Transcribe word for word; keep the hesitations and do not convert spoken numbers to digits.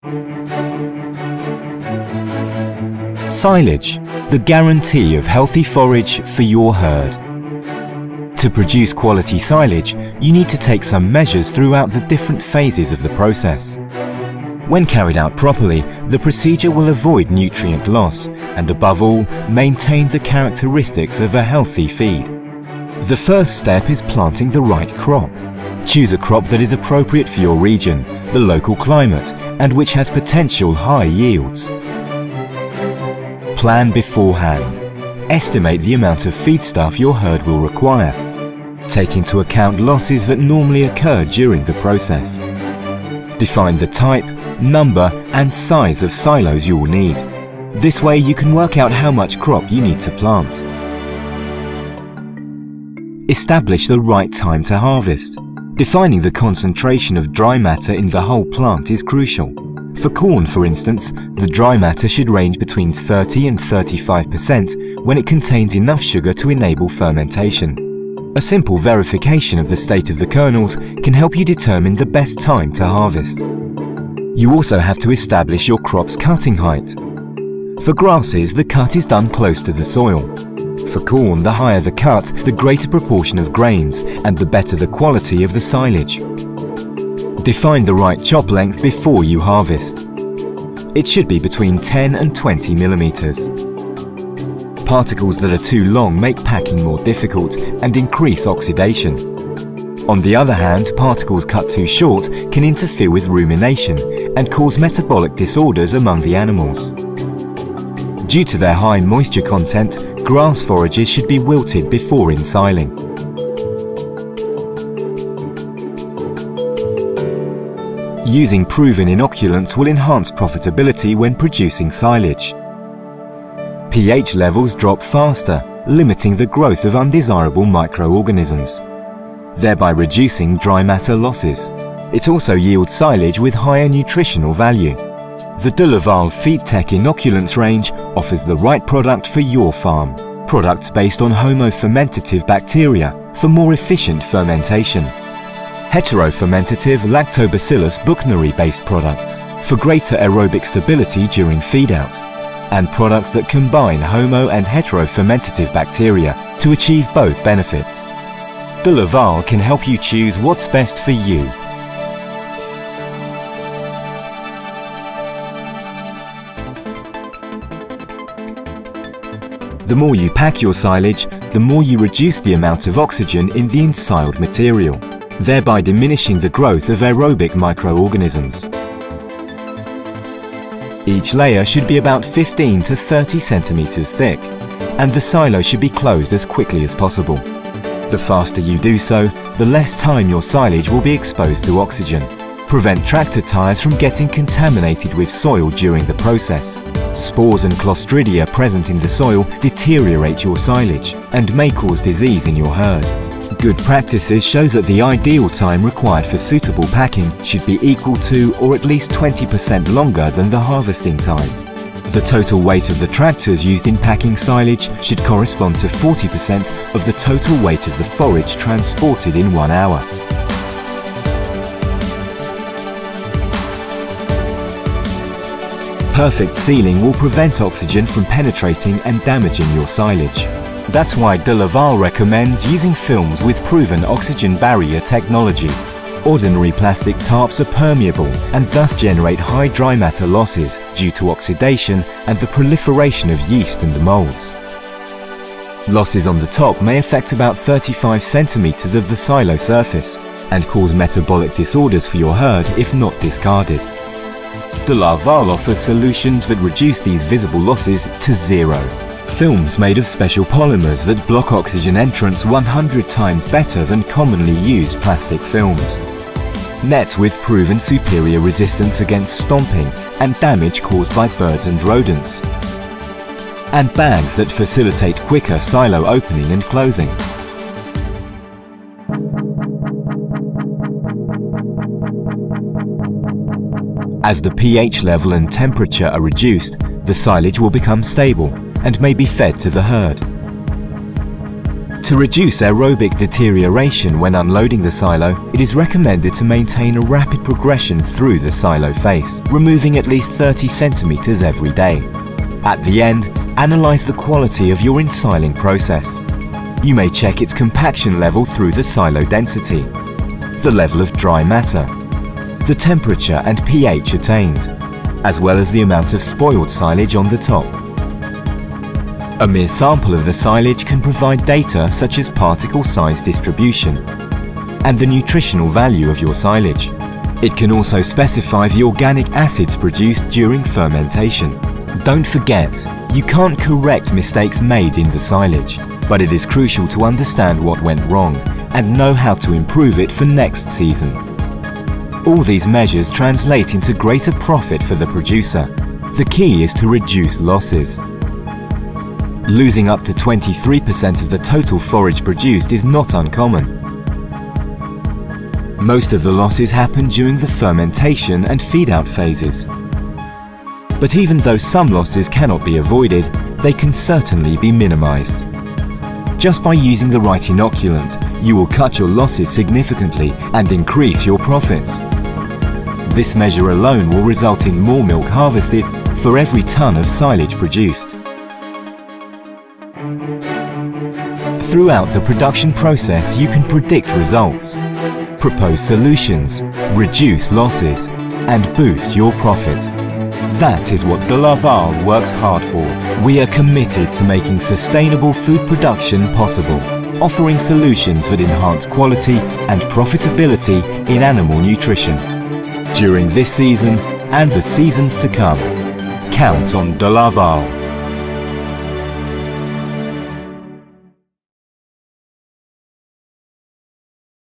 Silage, the guarantee of healthy forage for your herd. To produce quality silage, you need to take some measures throughout the different phases of the process. When carried out properly, the procedure will avoid nutrient loss and, above all, maintain the characteristics of a healthy feed. The first step is planting the right crop. Choose a crop that is appropriate for your region, the local climate, and which has potential high yields. Plan beforehand. Estimate the amount of feedstuff your herd will require. Take into account losses that normally occur during the process. Define the type, number, and size of silos you will need. This way you can work out how much crop you need to plant. Establish the right time to harvest. Defining the concentration of dry matter in the whole plant is crucial. For corn, for instance, the dry matter should range between thirty and thirty-five percent when it contains enough sugar to enable fermentation. A simple verification of the state of the kernels can help you determine the best time to harvest. You also have to establish your crop's cutting height. For grasses, the cut is done close to the soil. For corn, the higher the cut, the greater proportion of grains, and the better the quality of the silage. Define the right chop length before you harvest. It should be between ten and twenty millimeters. Particles that are too long make packing more difficult and increase oxidation. On the other hand, particles cut too short can interfere with rumination and cause metabolic disorders among the animals. Due to their high moisture content, grass forages should be wilted before ensiling. Using proven inoculants will enhance profitability when producing silage. pH levels drop faster, limiting the growth of undesirable microorganisms, thereby reducing dry matter losses. It also yields silage with higher nutritional value. The DeLaval FeedTech inoculants range offers the right product for your farm. Products based on HOMOFERMENTATIVE bacteria for more efficient fermentation. HETEROFERMENTATIVE lactobacillus buchneri-based products for greater aerobic stability during feed-out. And products that combine homo and heterofermentative bacteria to achieve both benefits. DeLaval can help you choose what's best for you. The more you pack your silage, the more you reduce the amount of oxygen in the ensiled material, thereby diminishing the growth of aerobic microorganisms. Each layer should be about fifteen to thirty centimeters thick, and the silo should be closed as quickly as possible. The faster you do so, the less time your silage will be exposed to oxygen. Prevent tractor tires from getting contaminated with soil during the process. Spores and Clostridia present in the soil deteriorate your silage and may cause disease in your herd. Good practices show that the ideal time required for suitable packing should be equal to or at least twenty percent longer than the harvesting time. The total weight of the tractors used in packing silage should correspond to forty percent of the total weight of the forage transported in one hour. Perfect sealing will prevent oxygen from penetrating and damaging your silage. That's why DeLaval recommends using films with proven oxygen barrier technology. Ordinary plastic tarps are permeable and thus generate high dry matter losses due to oxidation and the proliferation of yeast and the molds. Losses on the top may affect about thirty-five centimeters of the silo surface and cause metabolic disorders for your herd if not discarded. DeLaval offers solutions that reduce these visible losses to zero. Films made of special polymers that block oxygen entrance one hundred times better than commonly used plastic films. Net with proven superior resistance against stomping and damage caused by birds and rodents. And bags that facilitate quicker silo opening and closing. As the pH level and temperature are reduced, the silage will become stable and may be fed to the herd. To reduce aerobic deterioration when unloading the silo, it is recommended to maintain a rapid progression through the silo face, removing at least thirty centimeters every day. At the end, analyze the quality of your ensiling process. You may check its compaction level through the silo density, the level of dry matter, the temperature and pH attained, as well as the amount of spoiled silage on the top. A mere sample of the silage can provide data such as particle size distribution and the nutritional value of your silage. It can also specify the organic acids produced during fermentation. Don't forget, you can't correct mistakes made in the silage, but it is crucial to understand what went wrong and know how to improve it for next season. All these measures translate into greater profit for the producer. The key is to reduce losses. Losing up to twenty-three percent of the total forage produced is not uncommon. Most of the losses happen during the fermentation and feed-out phases. But even though some losses cannot be avoided, they can certainly be minimized. Just by using the right inoculant, you will cut your losses significantly and increase your profits. This measure alone will result in more milk harvested for every ton of silage produced. Throughout the production process, you can predict results, propose solutions, reduce losses, and boost your profit. That is what DeLaval works hard for. We are committed to making sustainable food production possible, offering solutions that enhance quality and profitability in animal nutrition. During this season and the seasons to come, count on DeLaval.